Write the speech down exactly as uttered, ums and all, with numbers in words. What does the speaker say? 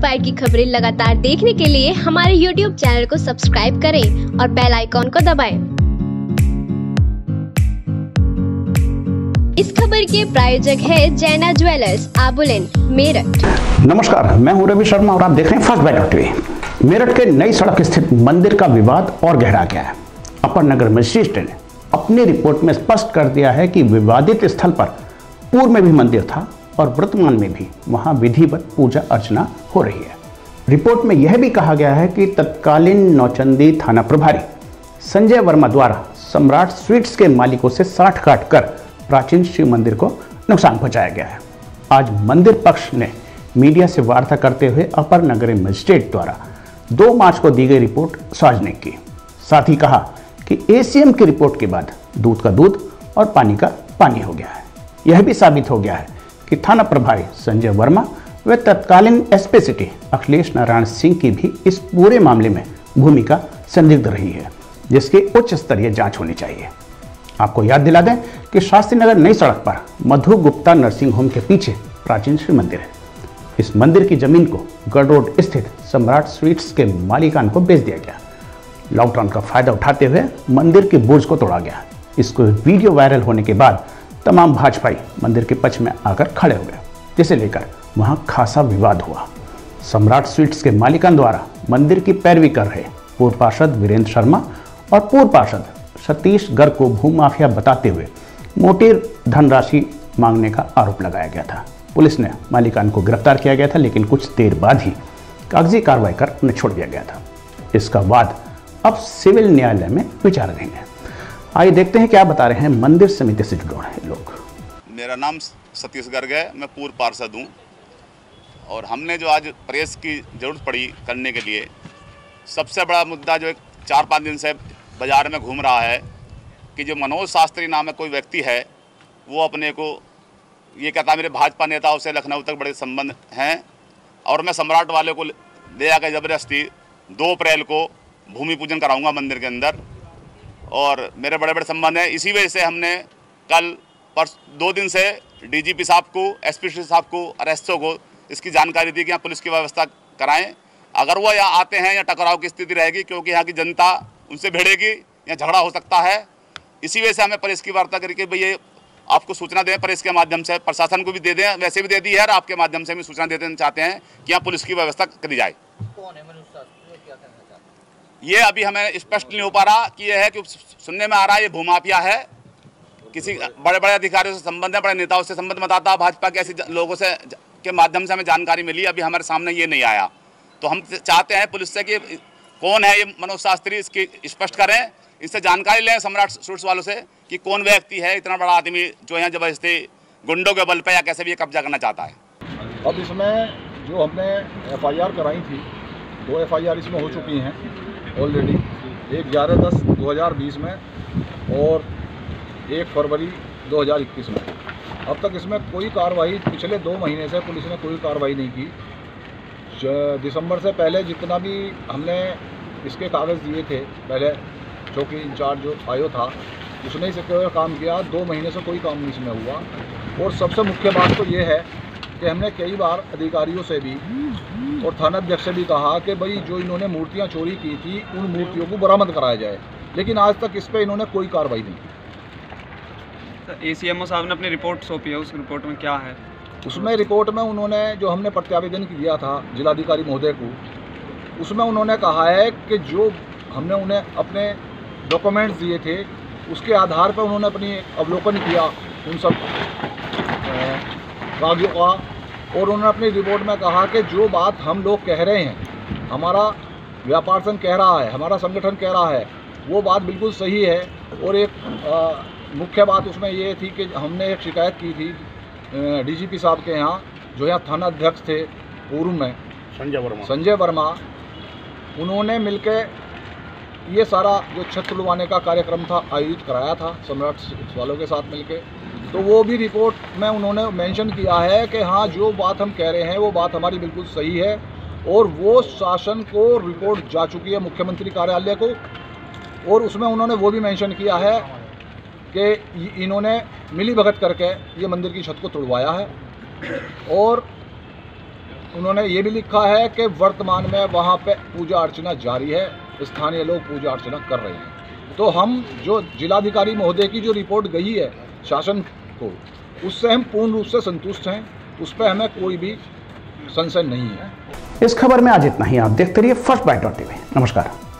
Inspire की खबरें लगातार देखने के लिए हमारे यूट्यूब चैनल को सब्सक्राइब करें और बेल आइकॉन को दबाएं। इस खबर के प्रायोजक है जैना ज्वेलर्स, आबुलेन, मेरठ। नमस्कार, मैं हूं रवि शर्मा और आप देख रहे हैं फर्स्ट बाइट टीवी। मेरठ के नई सड़क स्थित मंदिर का विवाद और गहरा गया है। अपर नगर मजिस्ट्रेट ने अपनी रिपोर्ट में स्पष्ट कर दिया है कि विवादित स्थल पर पूर्व में भी मंदिर था और वर्तमान में भी वहां विधिवत पूजा अर्चना हो रही है। रिपोर्ट में यह भी कहा गया है कि तत्कालीन नौचंदी थाना प्रभारी संजय वर्मा द्वारा सम्राट स्वीट्स के मालिकों से साठ काट कर प्राचीन शिव मंदिर को नुकसान पहुंचाया गया है। आज मंदिर पक्ष ने मीडिया से वार्ता करते हुए अपर नगरीय मजिस्ट्रेट द्वारा दो मार्च को दी गई रिपोर्ट सार्वजनिक की। साथ ही कहा कि एसीएम की रिपोर्ट के बाद दूध का दूध और पानी का पानी हो गया है। यह भी साबित हो गया है कि थाना प्रभारी संजय वर्मा व तत्कालीन एसपी सिटी अखिलेश नारायण सिंह की भी इस पूरे मामले में भूमिका संदिग्ध रही है, जिसकी उच्च स्तरीय जांच होनी चाहिए। आपको याद दिला दें कि शास्त्री नगर नई सड़क पर मधु गुप्ता नर्सिंग होम के पीछे प्राचीन शिव मंदिर है। इस मंदिर की जमीन को गढ़ रोड स्थित सम्राट स्वीट्स के मालिकान को बेच दिया गया। लॉकडाउन का फायदा उठाते हुए मंदिर की बुर्ज को तोड़ा गया। इसको वीडियो वायरल होने के बाद तमाम भाजपाई मंदिर के पक्ष में आकर खड़े हो गए, जिसे लेकर वहां खासा विवाद हुआ। सम्राट स्वीट्स के मालिकान द्वारा मंदिर की पैरवी कर रहे पूर्व पार्षद वीरेंद्र शर्मा और पूर्व पार्षद सतीश गर्ग को भूमाफिया बताते हुए मोटी धनराशि मांगने का आरोप लगाया गया था। पुलिस ने मालिकान को गिरफ्तार किया गया था, लेकिन कुछ देर बाद ही कागजी कार्रवाई कर उन्हें छोड़ दिया गया था। इसका वाद अब सिविल न्यायालय में विचाराधीन है। आइए देखते हैं क्या बता रहे हैं मंदिर समिति से जुड़े हैं लोग। मेरा नाम सतीश गर्ग है, मैं पूर्व पार्षद हूँ और हमने जो आज प्रेस की जरूरत पड़ी करने के लिए, सबसे बड़ा मुद्दा जो एक चार पाँच दिन से बाजार में घूम रहा है कि जो मनोज शास्त्री नाम है कोई व्यक्ति है, वो अपने को ये कहता है मेरे भाजपा नेताओं से लखनऊ तक बड़े संबंध हैं और मैं सम्राट वाले को ले आकर ज़बरदस्ती दो अप्रैल को भूमि पूजन कराऊंगा मंदिर के अंदर और मेरे बड़े बड़े संबंध हैं। इसी वजह से हमने कल परस दो दिन से डीजीपी साहब को, एसपी साहब को और एसओ को इसकी जानकारी दी कि यहाँ पुलिस की व्यवस्था कराएं। अगर वो यहाँ आते हैं या टकराव की स्थिति रहेगी, क्योंकि यहाँ की जनता उनसे भिड़ेगी या झगड़ा हो सकता है। इसी वजह से हमें प्रेस की वार्ता करके भाई ये आपको सूचना दें, प्रेस के माध्यम से प्रशासन को भी दे दें, वैसे भी दे दी है और आपके माध्यम से भी सूचना दे देना चाहते हैं कि यहाँ पुलिस की व्यवस्था करी जाए। कौन है मनोज शास्त्री, क्या कहना चाहते हैं? ये अभी हमें स्पष्ट नहीं हो पा रहा कि यह है कि सुनने में आ रहा है ये भूमाफिया है, किसी बड़े बड़े अधिकारियों से संबंध है, बड़े नेताओं से संबंध बताता भाजपा के ऐसे लोगों से के माध्यम से हमें जानकारी मिली। अभी हमारे सामने ये नहीं आया, तो हम चाहते हैं पुलिस से कि कौन है ये मनोज शास्त्री, इसकी स्पष्ट करें, इससे जानकारी लें सम्राट स्वीट्स वालों से कि कौन व्यक्ति है इतना बड़ा आदमी जो यहाँ जबरदस्ती गुंडों के बल पे या कैसे भी ये कब्जा करना चाहता है। अब इसमें जो हमने एफआईआर कराई थी, दो एफआईआर इसमें हो चुकी हैं ऑलरेडी, एक ग्यारह दस दो हज़ार बीस में और एक फरवरी दो हज़ार इक्कीस में। अब तक इसमें कोई कार्रवाई, पिछले दो महीने से पुलिस ने कोई कार्रवाई नहीं की। दिसंबर से पहले जितना भी हमने इसके कागज़ दिए थे, पहले चौकी इंचार्ज जो आयो था उसने इसे केवल काम किया, दो महीने से कोई काम नहीं इसमें हुआ। और सबसे मुख्य बात तो ये है कि हमने कई बार अधिकारियों से भी और थानाध्यक्ष से भी कहा कि भाई जो इन्होंने मूर्तियां चोरी की थी उन मूर्तियों को बरामद कराया जाए, लेकिन आज तक इस पर इन्होंने कोई कार्रवाई नहीं की। एसीएमओ साहब ने अपनी रिपोर्ट सौंपी है, उस रिपोर्ट में क्या है? उसमें रिपोर्ट में उन्होंने जो हमने प्रत्यावेदन किया था जिलाधिकारी महोदय को, उसमें उन्होंने कहा है कि जो हमने उन्हें अपने डॉक्यूमेंट्स दिए थे उसके आधार पर उन्होंने अपनी अवलोकन किया उन सब कागजों का, और उन्होंने अपनी रिपोर्ट में कहा कि जो बात हम लोग कह रहे हैं, हमारा व्यापार संघ कह रहा है, हमारा संगठन कह रहा है, वो बात बिल्कुल सही है। और एक आ, मुख्य बात उसमें ये थी कि हमने एक शिकायत की थी डीजीपी साहब के यहाँ, जो यहाँ थाना अध्यक्ष थे पूर्व में संजय वर्मा संजय वर्मा उन्होंने मिलकर ये सारा जो छत तुड़वाने का कार्यक्रम था आयोजित कराया था सम्राट वालों के साथ मिलके। तो वो भी रिपोर्ट में उन्होंने मेंशन किया है कि हाँ जो बात हम कह रहे हैं वो बात हमारी बिल्कुल सही है, और वो शासन को रिपोर्ट जा चुकी है मुख्यमंत्री कार्यालय को। और उसमें उन्होंने वो भी मेंशन किया है कि इन्होंने मिली भगत करके ये मंदिर की छत को तुड़वाया है। और उन्होंने ये भी लिखा है कि वर्तमान में वहाँ पे पूजा अर्चना जारी है, स्थानीय लोग पूजा अर्चना कर रहे हैं। तो हम जो जिलाधिकारी महोदय की जो रिपोर्ट गई है शासन को, उससे हम पूर्ण रूप से संतुष्ट हैं, उस पर हमें कोई भी संशय नहीं है। इस खबर में आज इतना ही। आप देखते रहिए फर्स्ट बाइट डॉट टीवी। नमस्कार।